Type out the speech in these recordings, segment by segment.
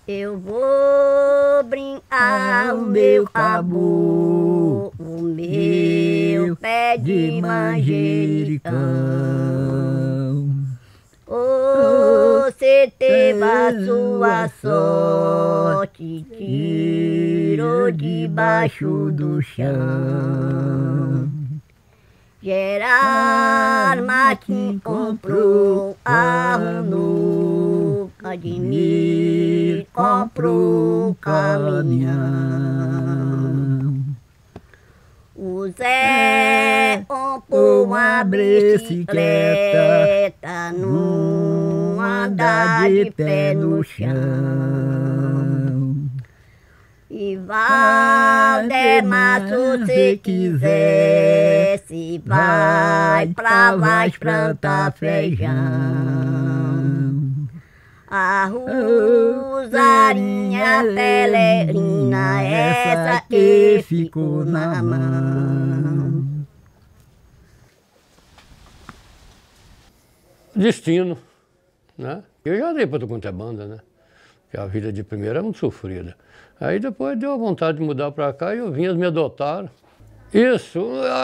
Eu vou brincar o meu caboclo, o meu pé de manjericão. Você teve a sua sorte, tirou debaixo do chão. Gerard Martins comprou carro novo, Ademir comprou caminhão. O Zé comprou uma bicicleta, não anda de pé no chão. E Valdemar, se você quiser, se vai pra Vaz plantar feijão. A Rosarinha Pelerina, essa que ficou na mão. Destino, né? Eu já dei para tu quanto é banda, né? Porque a vida de primeira é muito sofrida. Aí depois deu a vontade de mudar para cá e eu vim, eles me adotaram. Isso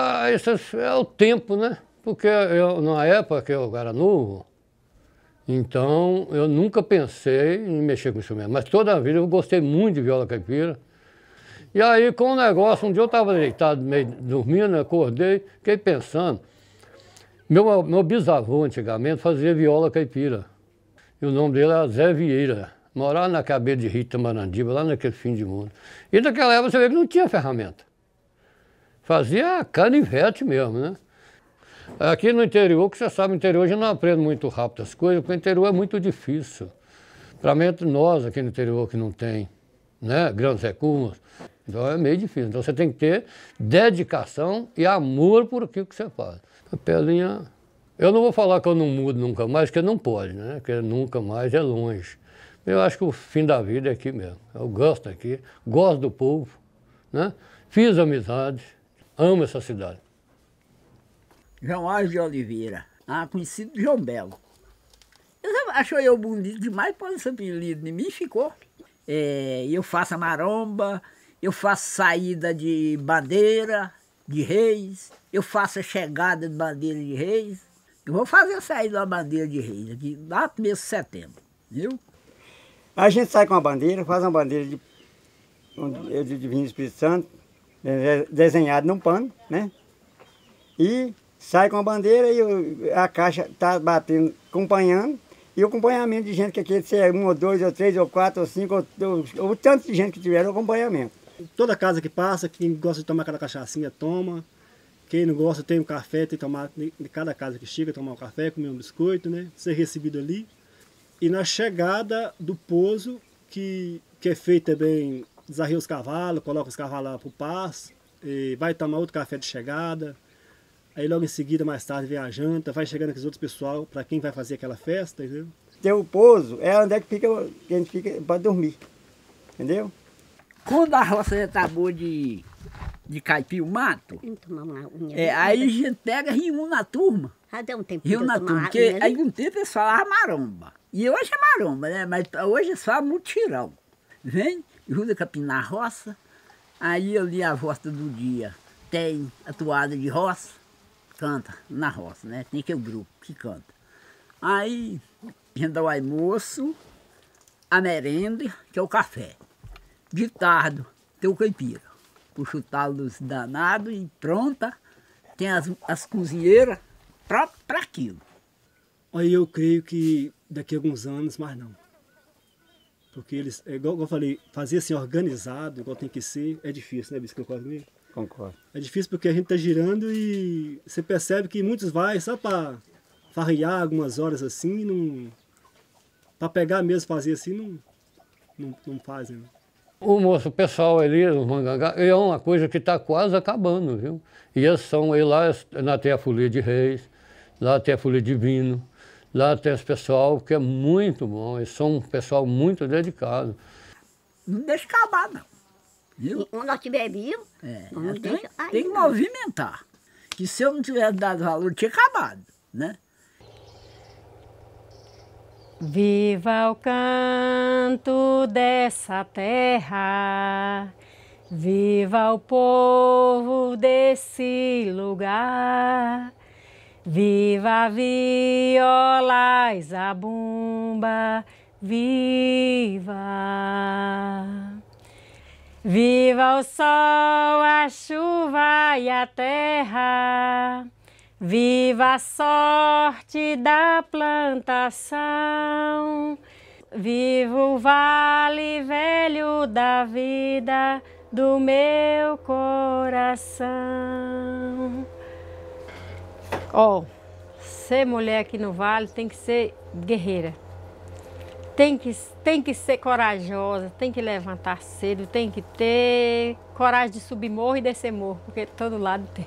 é o tempo, né? Porque eu, na época que eu era novo, então eu nunca pensei em mexer com instrumento. Mas toda a vida eu gostei muito de viola caipira. E aí com o negócio, um dia eu estava deitado, meio dormindo, acordei, fiquei pensando. Meu bisavô antigamente fazia viola caipira. E o nome dele era Zé Vieira. Morava na cabeça de Rita Marandiba, lá naquele fim de mundo. E naquela época você vê que não tinha ferramenta. Fazia canivete mesmo, né? Aqui no interior, que você sabe, no interior a gente não aprende muito rápido as coisas, porque o interior é muito difícil. Principalmente nós aqui no interior que não tem, né, grandes recursos. Então é meio difícil. Então você tem que ter dedicação e amor por aquilo que você faz. A pelinha... Eu não vou falar que eu não mudo nunca mais, porque não pode, né? Porque nunca mais é longe. Eu acho que o fim da vida é aqui mesmo. Eu gosto aqui, gosto do povo, né? Fiz amizade, amo essa cidade. João Alves de Oliveira, conhecido João Belo. Ele achou eu bonito demais, pôs esse apelido em mim e ficou. Eu faço a maromba, eu faço saída de bandeira de reis, eu faço a chegada de bandeira de reis. Eu vou fazer a saída da bandeira de reis aqui, lá no mês de setembro, viu? A gente sai com a bandeira, faz uma bandeira de Divino Espírito Santo, desenhado num pano, né? E sai com a bandeira e a caixa está batendo, acompanhando, e o acompanhamento de gente que aqui, se é 1 ou 2 ou 3 ou 4 ou 5 ou tanto de gente que tiver o acompanhamento. Toda casa que passa, quem gosta de tomar aquela cachaçinha, toma. Quem não gosta tem um café, tem que tomar, de cada casa que chega, tomar um café, comer um biscoito, né? Ser recebido ali. E na chegada do pouso, que é feito também, desarria os cavalos, coloca os cavalos lá para o pasto, vai tomar outro café de chegada. Aí logo em seguida, mais tarde, vem a janta, vai chegando com os outros pessoal, para quem vai fazer aquela festa, entendeu? Tem o pouso, é onde é que a gente fica para dormir, entendeu? Quando a roça já tá boa de caipir o mato, aí a gente pega e reúne na turma. Reúne na turma, porque aí um tempo eles falavam maromba. E hoje é maromba, né? Mas hoje eles falam mutirão. Vem, ajuda a capinar a roça, aí ali a volta do dia tem a toada de roça, canta na roça, né? Tem aquele grupo que canta. Aí a gente dá o almoço, a merenda, que é o café. De tarde tem o caipira. Puxa o talo dos danados e pronta. Tem as cozinheiras para aquilo. Aí eu creio que daqui a alguns anos, mais não. Porque eles, igual eu falei, fazer assim organizado, igual tem que ser, é difícil, né, Bispo? Concorda comigo? Concordo. É difícil porque a gente está girando e você percebe que muitos vai só para farrear algumas horas assim, não, para pegar mesmo, fazer assim, não fazem. O pessoal ali, os mangangá, é uma coisa que está quase acabando, viu? E eles são, aí lá tem a folia de reis, lá tem a folia de vinho, lá tem esse pessoal que é muito bom, eles são um pessoal muito dedicado. Não deixa acabar, não. Viu? Quando nós estiver vivo, não deixa tem que movimentar. Que se eu não tivesse dado valor, tinha acabado, né? Viva o canto dessa terra, viva o povo desse lugar, viva a viola e zabumba, viva! Viva o sol, a chuva e a terra, viva a sorte da plantação, viva o vale velho da vida do meu coração. Ó, ser mulher aqui no vale tem que ser guerreira. Tem que ser corajosa, tem que levantar cedo, tem que ter coragem de subir morro e descer morro, porque todo lado tem.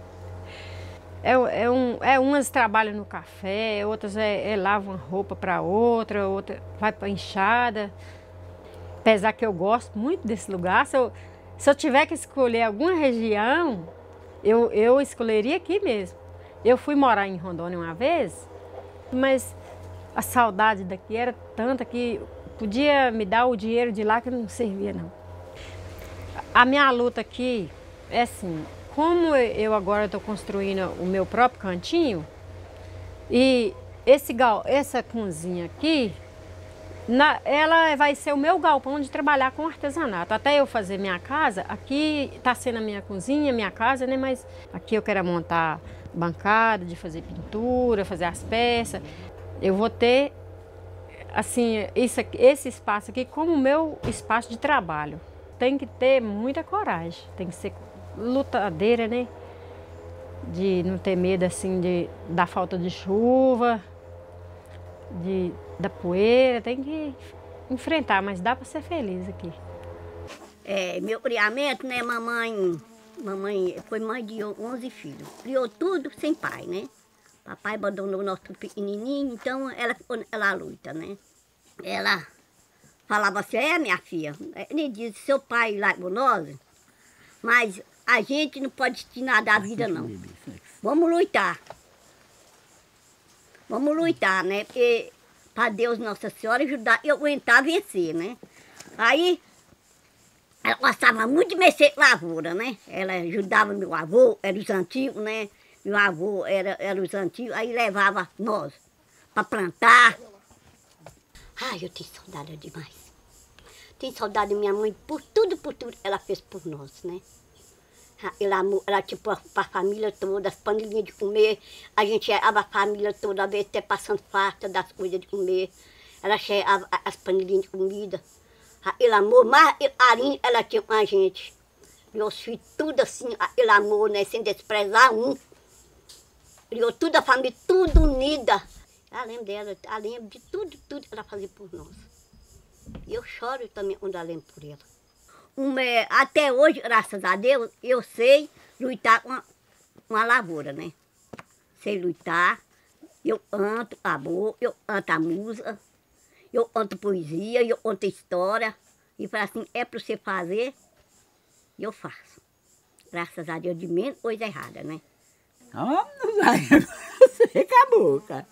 Umas trabalham no café, outras lavam roupa para outra vai para enxada. Apesar que eu gosto muito desse lugar, se eu tiver que escolher alguma região, eu escolheria aqui mesmo. Eu fui morar em Rondônia uma vez, mas a saudade daqui era tanta que podia me dar o dinheiro de lá que não servia, não. A minha luta aqui é assim, como eu agora estou construindo o meu próprio cantinho, e essa cozinha aqui, ela vai ser o meu galpão de trabalhar com artesanato. Até eu fazer minha casa, aqui está sendo a minha cozinha, minha casa, né? Mas aqui eu quero montar bancada, de fazer pintura, fazer as peças. Eu vou ter, assim, esse espaço aqui como o meu espaço de trabalho. Tem que ter muita coragem, tem que ser lutadeira, né? De não ter medo, assim, da falta de chuva, da poeira, tem que enfrentar, mas dá para ser feliz aqui. Meu criamento, né, mamãe foi mãe de 11 filhos, criou tudo sem pai, né? Papai abandonou nós tudo pequenininho, então ela luta, né? Ela falava assim, minha filha, ele diz, seu pai largou nós, mas a gente não pode tirar nada da vida, não. Vamos lutar. Vamos lutar, né? Porque para Deus Nossa Senhora ajudar eu aguentar vencer, né? Aí, ela gostava muito de mexer com lavoura, né? Ela ajudava meu avô, era os antigos, né? Meu avô era os antigos, aí levava nós para plantar. Ai, eu tenho saudade demais. Tenho saudade da minha mãe por tudo ela fez por nós, né? Ela tipo, para a família toda, as panelinhas de comer, a gente cheava a família toda, às vezes até passando farta das coisas de comer. Ela cheava as panelinhas de comida. Aquele amor, mais carinho ela tinha com a gente. Meus filhos, tudo assim, aquele amor, né, sem desprezar um. Criou toda a família, tudo unida. Eu lembro dela, eu lembro de tudo ela fazia por nós. E eu choro também quando eu lembro por ela. Até hoje, graças a Deus, eu sei lutar com a lavoura, né? Sei lutar, eu canto amor, eu canto a música, eu canto poesia, eu canto história. E falo assim, é para você fazer, eu faço. Graças a Deus, de menos coisa errada, né? Não vai, você com a boca.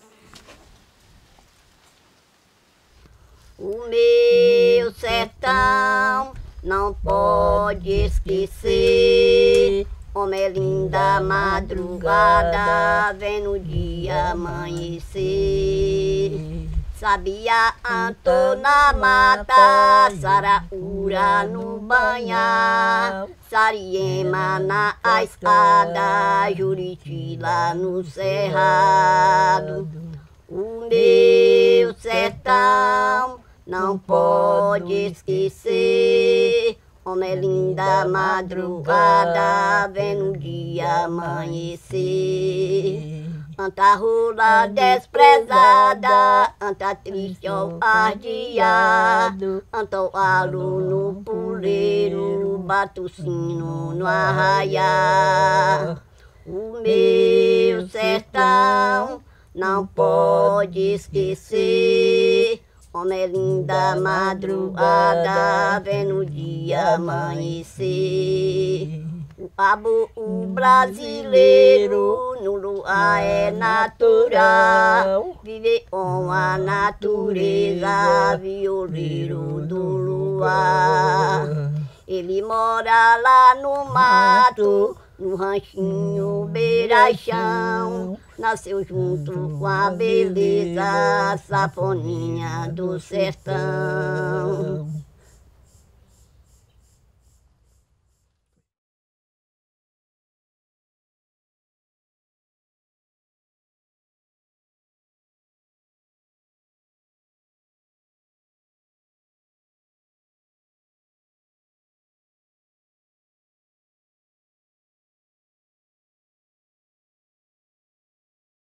O meu sertão não pode esquecer, como é linda a madrugada, vendo o dia amanhecer. Sabia Antô na mata, Saraúra no banhar, Sariema na escada, Juriti lá no cerrado. O meu sertão não pode esquecer, como é linda a madrugada, vendo o dia amanhecer. Anta rola desprezada, anta triste ao ardeado, anta o aluno puleiro, bate o sino no arraiar. O meu sertão não pode esquecer, como é linda a madrugada, vendo o dia amanhecer. O O brasileiro no luar é natural, vive com a natureza, violeiro do luar. Ele mora lá no mato, no ranchinho beira-chão, nasceu junto com a beleza, safoninha do sertão.